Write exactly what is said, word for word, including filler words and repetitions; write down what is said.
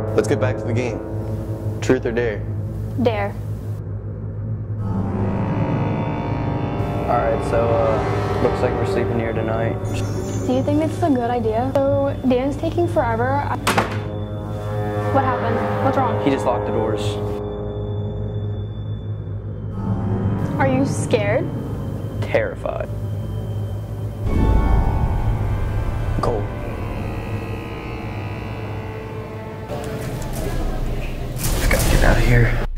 Let's get back to the game. Truth or dare? Dare. Alright, so uh, looks like we're sleeping here tonight. Do you think it's a good idea? So Dan's taking forever. I... What happened? What's wrong? He just locked the doors. Are you scared? Terrified. Cold. Just gotta get out of here.